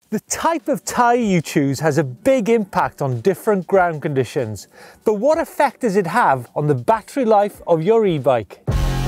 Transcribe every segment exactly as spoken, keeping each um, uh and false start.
The type of tyre you choose has a big impact on different ground conditions, but what effect does it have on the battery life of your e-bike?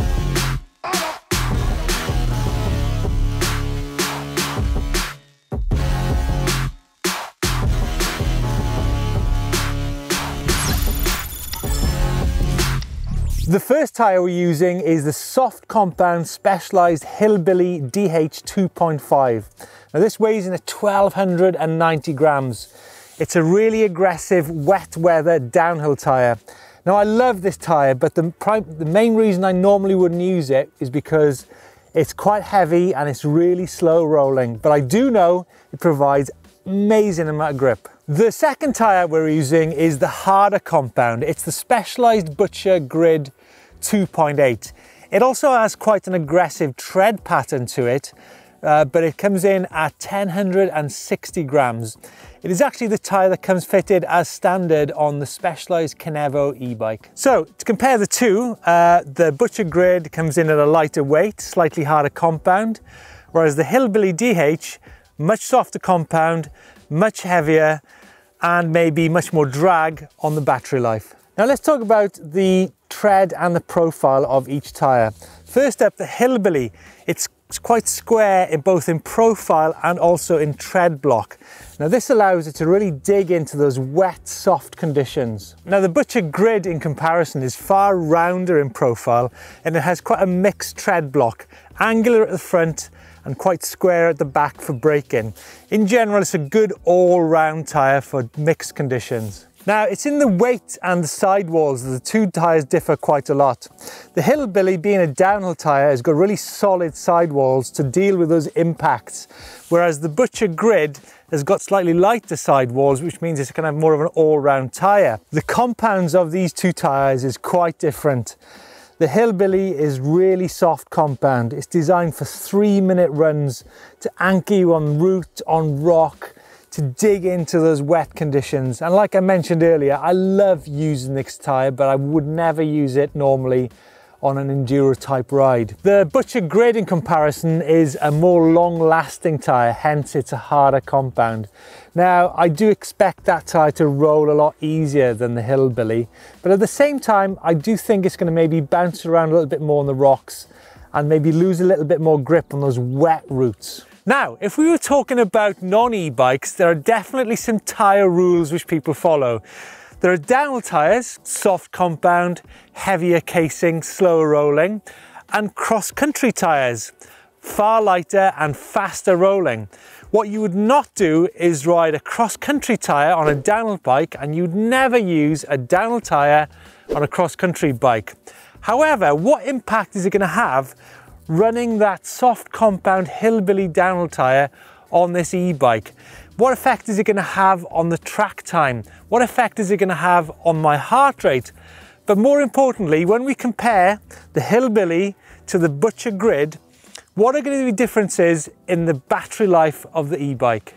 The first tyre we're using is the soft compound specialised Hillbilly D H two point five. Now this weighs in at twelve ninety grams. It's a really aggressive wet weather downhill tyre. Now I love this tyre, but the, prime, the main reason I normally wouldn't use it is because it's quite heavy and it's really slow rolling. But I do know it provides amazing amount of grip. The second tyre we're using is the harder compound. It's the specialised Butcher Grid two point eight. It also has quite an aggressive tread pattern to it, uh, but it comes in at ten sixty grams. It is actually the tyre that comes fitted as standard on the specialised Kenevo e-bike. So to compare the two, uh, the Butcher Grid comes in at a lighter weight, slightly harder compound, whereas the Hillbilly D H, much softer compound, much heavier, and maybe much more drag on the battery life. Now let's talk about the tread and the profile of each tyre. First up, the Hillbilly. It's quite square in both in profile and also in tread block. Now this allows it to really dig into those wet, soft conditions. Now the Butcher Grid in comparison is far rounder in profile, and it has quite a mixed tread block, angular at the front and quite square at the back for braking. In general, it's a good all-round tyre for mixed conditions. Now, it's in the weight and the sidewalls that the two tyres differ quite a lot. The Hillbilly, being a downhill tyre, has got really solid sidewalls to deal with those impacts, whereas the Butcher Grid has got slightly lighter sidewalls, which means it's going to have more of an all-round tyre. The compounds of these two tyres is quite different. The Hillbilly is really soft compound. It's designed for three minute runs to anchor you on route, on rock, to dig into those wet conditions. And like I mentioned earlier, I love using this tyre, but I would never use it normally on an enduro type ride. The Butcher Grid in comparison is a more long lasting tyre, hence it's a harder compound. Now I do expect that tyre to roll a lot easier than the Hillbilly, but at the same time I do think it's going to maybe bounce around a little bit more on the rocks and maybe lose a little bit more grip on those wet routes. Now, if we were talking about non-e-bikes, there are definitely some tyre rules which people follow. There are downhill tyres, soft compound, heavier casing, slower rolling, and cross-country tyres, far lighter and faster rolling. What you would not do is ride a cross-country tyre on a downhill bike, and you'd never use a downhill tyre on a cross-country bike. However, what impact is it going to have running that soft compound Hillbilly downhill tyre on this e-bike? What effect is it going to have on the track time? What effect is it going to have on my heart rate? But more importantly, when we compare the Hillbilly to the Butcher Grid, what are going to be differences in the battery life of the e-bike?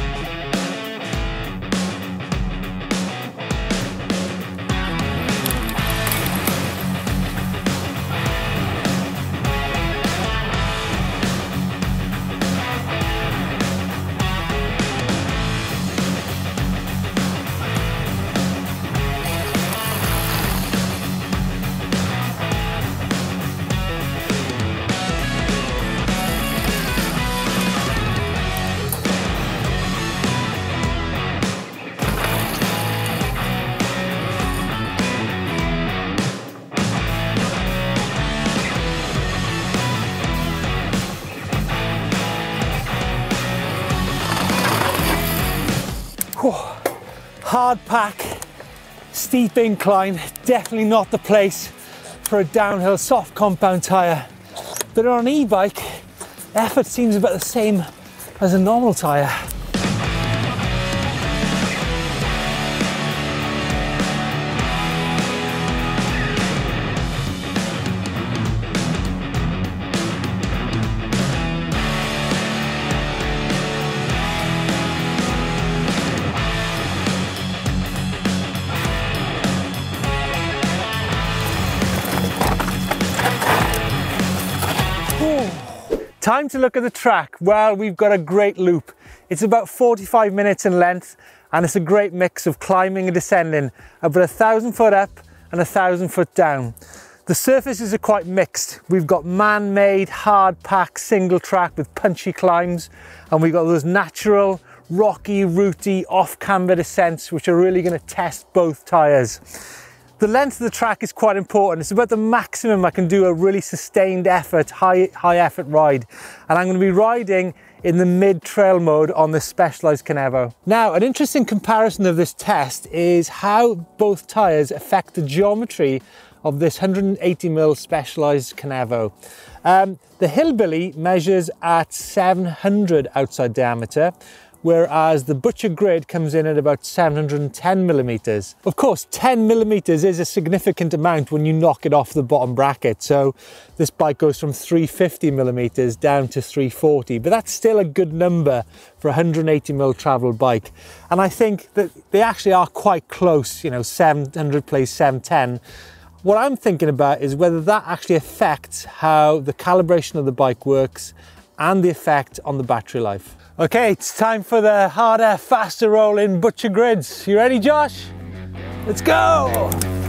Hard pack, steep incline, definitely not the place for a downhill soft compound tyre. But on an e-bike, effort seems about the same as a normal tyre. Time to look at the track. Well, we've got a great loop. It's about forty-five minutes in length, and it's a great mix of climbing and descending, about a thousand foot up and a thousand foot down. The surfaces are quite mixed. We've got man-made, hard-packed single track with punchy climbs, and we've got those natural, rocky, rooty, off-camber descents, which are really going to test both tyres. The length of the track is quite important. It's about the maximum I can do a really sustained effort, high, high effort ride. And I'm going to be riding in the mid-trail mode on this Specialized Kenevo. Now, an interesting comparison of this test is how both tyres affect the geometry of this one hundred eighty mil Specialized Kenevo. Um, the Hillbilly measures at seven hundred outside diameter, whereas the Butcher Grid comes in at about seven hundred ten millimeters. Of course, ten millimeters is a significant amount when you knock it off the bottom bracket. So this bike goes from three hundred fifty millimeters down to three hundred forty, but that's still a good number for a one hundred eighty mil travel bike. And I think that they actually are quite close, you know, seven hundred plays seven ten. What I'm thinking about is whether that actually affects how the calibration of the bike works and the effect on the battery life. Okay, it's time for the harder, faster rolling Butcher Grids. You ready, Josh? Let's go!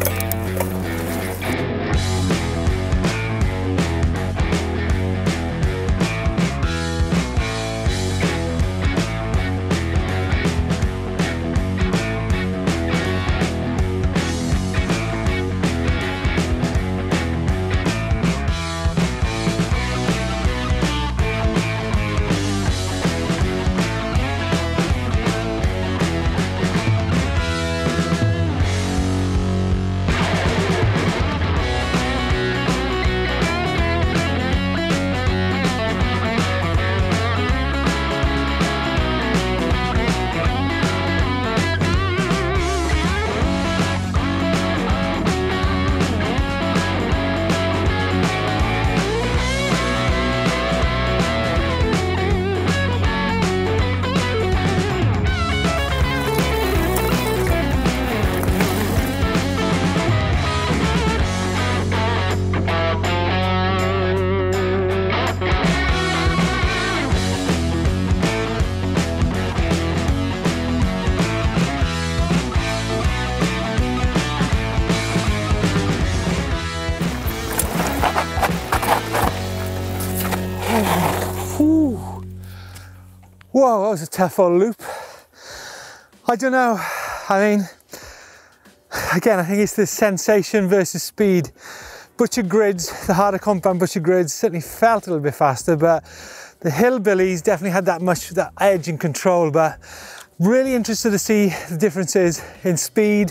Whoa, that was a tough old loop. I don't know, I mean, again, I think it's the sensation versus speed. Butcher Grids, the harder compound Butcher Grids certainly felt a little bit faster, but the Hillbillies definitely had that much, that edge and control. But really interested to see the differences in speed,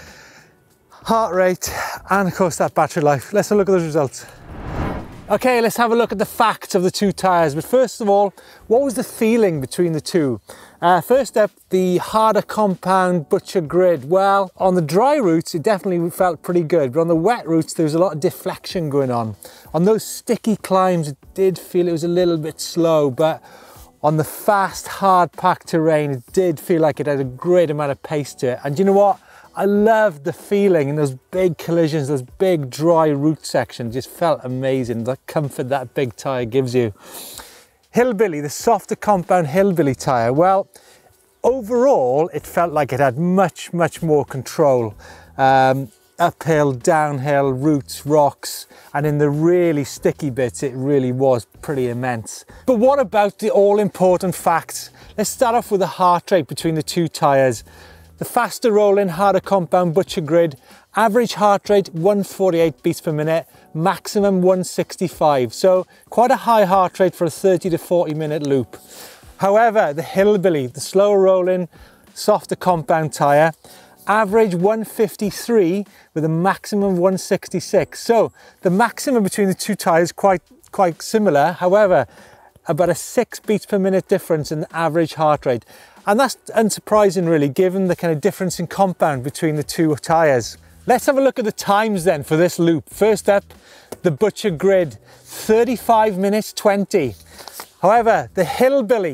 heart rate, and of course that battery life. Let's have a look at those results. Okay, let's have a look at the facts of the two tyres. But first of all, what was the feeling between the two? Uh, first up, the harder compound Butcher Grid. Well, on the dry routes, it definitely felt pretty good, but on the wet routes, there was a lot of deflection going on. On those sticky climbs, it did feel it was a little bit slow, but on the fast, hard-packed terrain, it did feel like it had a great amount of pace to it. And you know what? I loved the feeling in those big collisions, those big dry route sections. Just felt amazing, the comfort that big tyre gives you. Hillbilly, the softer compound Hillbilly tyre, well, overall, it felt like it had much, much more control. Um, uphill, downhill, roots, rocks, and in the really sticky bits, it really was pretty immense. But what about the all-important facts? Let's start off with the heart rate between the two tyres. The faster rolling, harder compound Butcher Grid, average heart rate one forty-eight beats per minute, maximum one sixty-five. So quite a high heart rate for a thirty to forty minute loop. However, the Hillbilly, the slower rolling, softer compound tyre, average one fifty-three with a maximum one sixty-six. So the maximum between the two tyres quite, quite similar. However, about a six beats per minute difference in the average heart rate. And that's unsurprising really, given the kind of difference in compound between the two tyres. Let's have a look at the times then for this loop. First up, the Butcher Grid, thirty-five minutes twenty. However, the Hillbilly,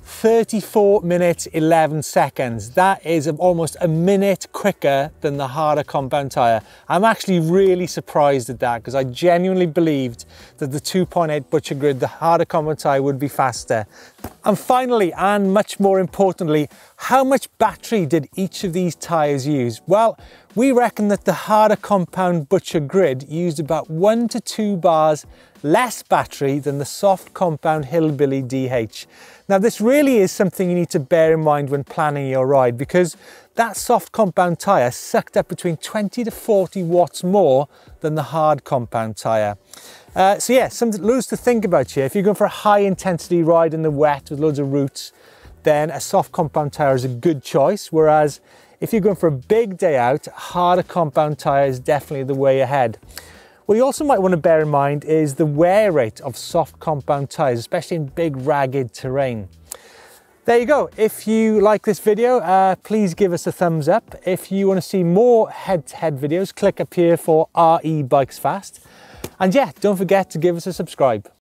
thirty-four minutes, eleven seconds. That is almost a minute quicker than the harder compound tyre. I'm actually really surprised at that because I genuinely believed that the two point eight butcher grid, the harder compound tyre, would be faster. And finally, and much more importantly, how much battery did each of these tyres use? Well, we reckon that the harder compound butcher grid used about one to two bars less battery than the soft compound Hillbilly D H. Now this really is something you need to bear in mind when planning your ride, because that soft compound tyre sucked up between twenty to forty watts more than the hard compound tyre. Uh, so yeah, some loads to think about here. If you're going for a high intensity ride in the wet with loads of roots, then a soft compound tyre is a good choice, whereas if you're going for a big day out, harder compound tyre is definitely the way ahead. What you also might want to bear in mind is the wear rate of soft compound tyres, especially in big ragged terrain. There you go. If you like this video, uh, please give us a thumbs up. If you want to see more head-to-head videos, click up here for R E Bikes Fast. And yeah, don't forget to give us a subscribe.